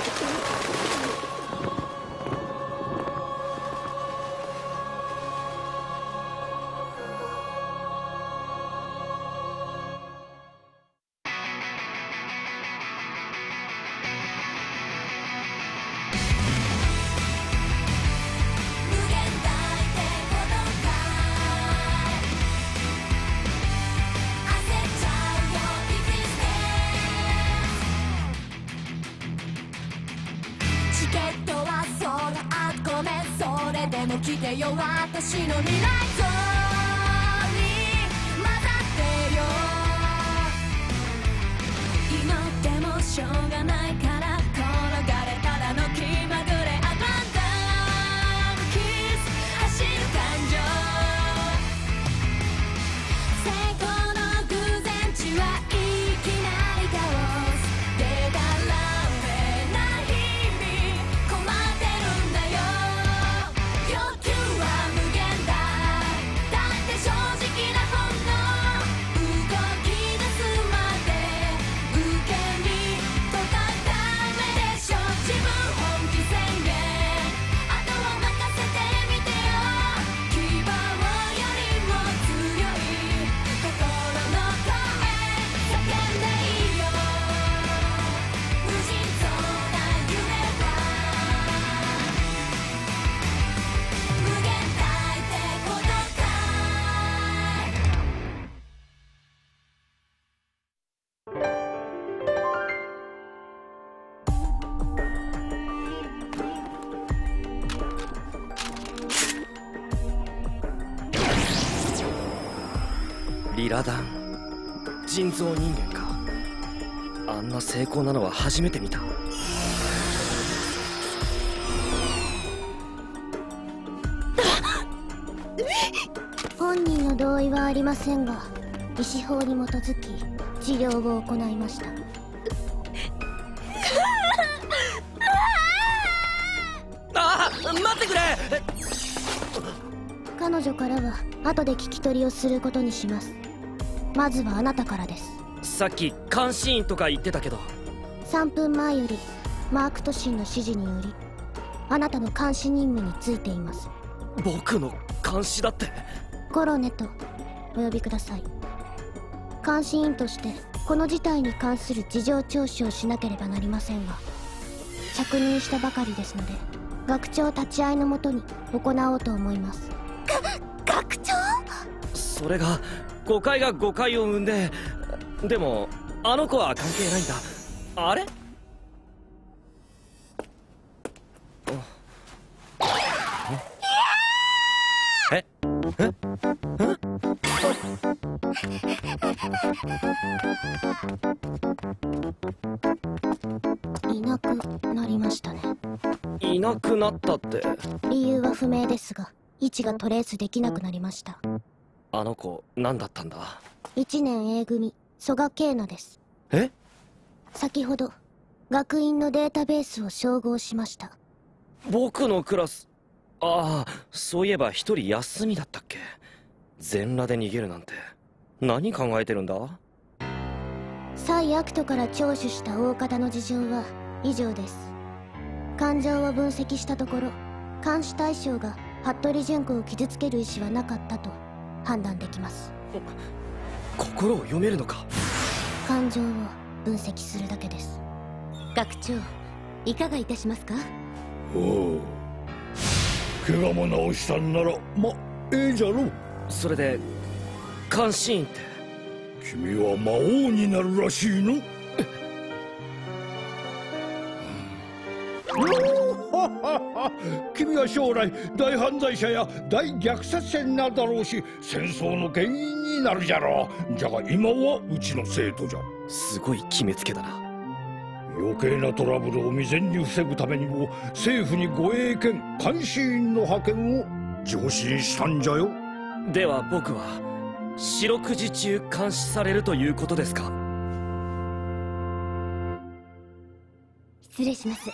来てよ私の未来像に混ざってよ。祈ってもしょうがないから転がれただの気まぐれアバンダムキス走る感情。成功の偶然値はいきなりカオスでたらめな日々困ってるんだよ。欲求は無限大だって正直な本能動き出すまで受け身とかダメでしょ。自分本気宣言あとは任せてみてよ。希望よりも強い心の声叫んでいいよ。無尽蔵な夢は無限大ってことかリラダン人造人間か。あんな精巧なのは初めて見た。 本人の同意はありませんが、医師法に基づき治療を行いました。 ああ、待ってくれ。 彼女からは後で聞き取りをすることにします。まずはあなたからです。 さっき監視員とか言ってたけど。 3分前よりマーク都心の指示によりあなたの監視任務についています。 僕の監視だって。 コロネとお呼びください。監視員としてこの事態に関する事情聴取をしなければなりませんが、着任したばかりですので学長立ち会いのもとに行おうと思います。 学長。 それが誤解が誤解を生んで。でもあの子は関係ないんだ。あれ？え？ いなくなりましたね。 いなくなったって。 理由は不明ですが位置がトレースできなくなりました。 あの子何だったんだ。 1年 A 組曽我慶奈です。 え？ 先ほど学院のデータベースを照合しました。 僕のクラス。ああ、そういえば一人休みだったっけ。全裸で逃げるなんて何考えてるんだ。 サイアクトから聴取した大方の事情は以上です。感情を分析したところ監視対象が服部純子を傷つける意思はなかったと判断できます。 心を読めるのか。 感情を分析するだけです。 学長、いかがいたしますか。 おう、怪我も治したんならええじゃろ。 それで監視員って。 君は魔王になるらしいの。君は将来大犯罪者や大虐殺者になるだろうし、戦争の原因になるじゃろう。じゃが今はうちの生徒じゃ。 すごい決めつけだな。 余計なトラブルを未然に防ぐためにも政府に護衛犬監視員の派遣を上申したんじゃよ。 では僕は四六時中監視されるということですか。 失礼します。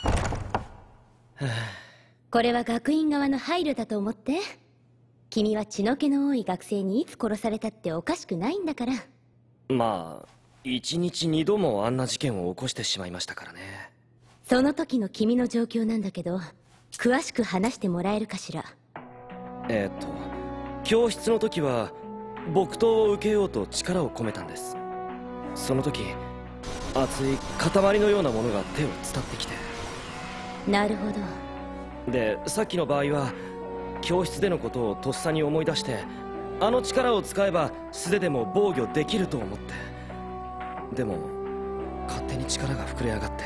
これは学院側の配慮だと思って。君は血の気の多い学生にいつ殺されたっておかしくないんだから。 まあ1日2度もあんな事件を起こしてしまいましたからね。 その時の君の状況なんだけど、詳しく話してもらえるかしら。 教室の時は木刀を受けようと力を込めたんです。その時熱い塊のようなものが手を伝ってきて。 なるほど。 で、さっきの場合は教室でのことをとっさに思い出して、あの力を使えば素手でも防御できると思って。でも勝手に力が膨れ上がって。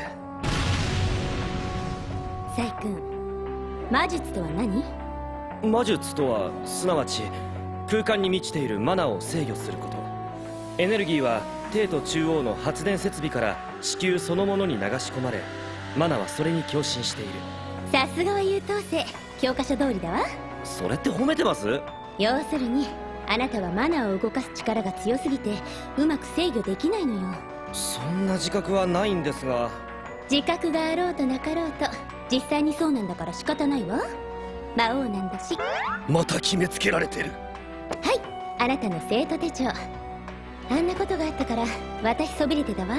サイ君、魔術とは何？ 魔術とはすなわち空間に満ちているマナを制御すること。エネルギーは帝都中央の発電設備から地球そのものに流し込まれ、マナはそれに共振している。 さすがは優等生。教科書通りだわ。 それって褒めてます？ 要するにあなたはマナを動かす力が強すぎてうまく制御できないのよ。 そんな自覚はないんですが。 自覚があろうとなかろうと実際にそうなんだから仕方ないわ。魔王なんだし。 また決めつけられてる。 はい、あなたの生徒手帳。あんなことがあったから私そびれてたわ。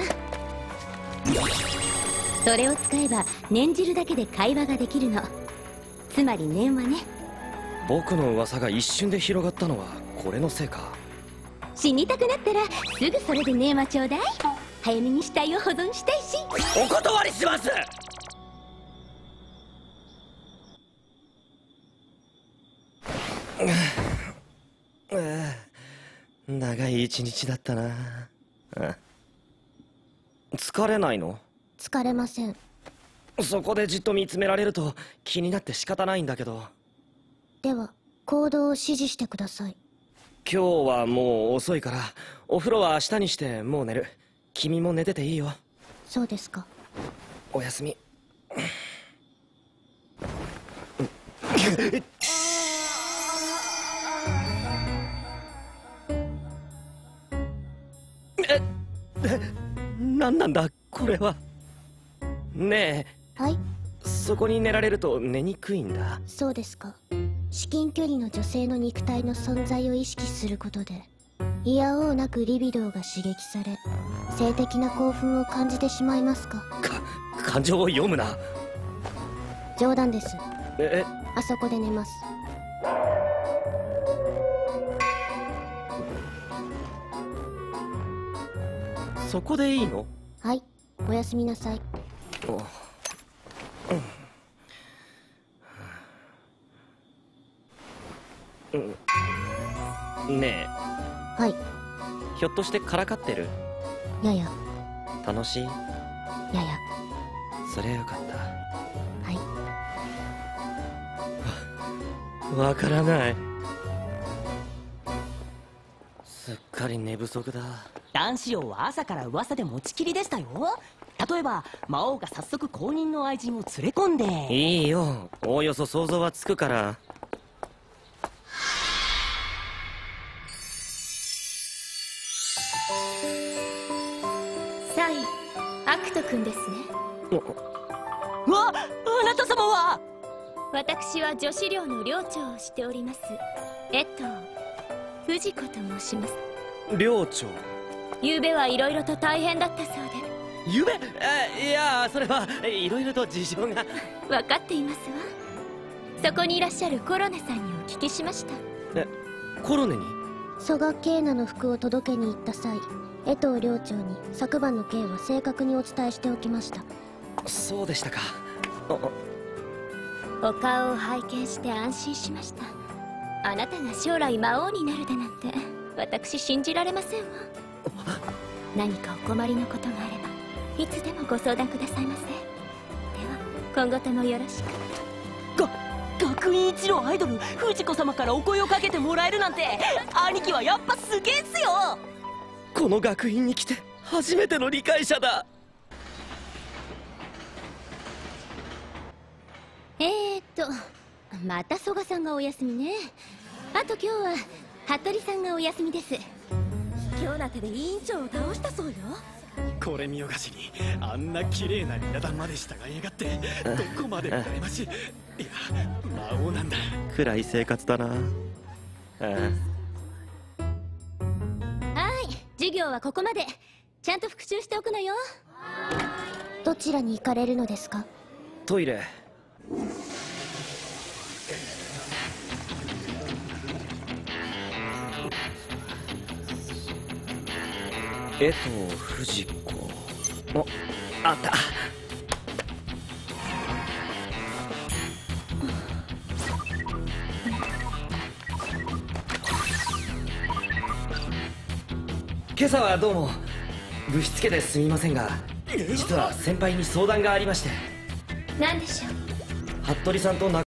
それを使えば念じるだけで会話ができるの。つまり念話ね。 僕の噂が一瞬で広がったのはこれのせいか。 死にたくなったらすぐそれで念話ちょうだい。早めに死体を保存したいし。 お断りします。長い一日だったな。疲れないの？ 疲れません。 そこでじっと見つめられると気になって仕方ないんだけど。 では行動を指示してください。 今日はもう遅いからお風呂は明日にしてもう寝る。君も寝てていいよ。 そうですか。 おやすみ。何なんだこれは。ねはい。 え、そこに寝られると寝にくいんだ。 そうですか。至近距離の女性の肉体の存在を意識することでいやおうなくリビドーが刺激され性的な興奮を感じてしまいますか？ 感情を読むな。 冗談です。 え、 あそこで寝ます。 そこでいいの？ はい、おやすみなさい。 ねえ、 はい。 ひょっとしてからかってる？ やや。 楽しい？ やや。 そりゃよかった。 はい。 わからない。すっかり寝不足だ。 男子王は朝から噂で持ちきりでしたよ。例えば魔王が早速公認の愛人を連れ込んで。 いいよ、おおよそ想像はつくから。 サイ、アクト君ですね。 わ、あなた様は。 私は女子寮の寮長をしております藤子と申します。 寮長。 昨べはいろいろと大変だったそうで。 夢？いや、それはいろいろと事情が。 分かっていますわ。そこにいらっしゃるコロネさんにお聞きしました。 コロネに？ 蘇我ケーナの服を届けに行った際、江藤寮長に昨晩の件は正確にお伝えしておきました。 そうでしたか。 お顔を拝見して安心しました。あなたが将来魔王になるだなんて私信じられませんわ。何かお困りのことがあればいつでもご相談くださいませ。では今後ともよろしく。 学院一のアイドル藤子様からお声をかけてもらえるなんて、兄貴はやっぱすげえっすよ。 この学院に来て初めての理解者だ。 また蘇我さんがお休みね。あと今日は服部さんがお休みです。 卑怯な手で委員長を倒したそうよ。 これ見よがしにあんな綺麗な稲田まで従いやがってどこまで羨ましい。いや魔王なんだ。 暗い生活だな。 はい、授業はここまで。ちゃんと復習しておくのよ。 どちらに行かれるのですか？ トイレ。江藤不二子。お、あった。今朝はどうも。ぶしつけですみませんが、実は先輩に相談がありまして。 何でしょう？ 服部さんと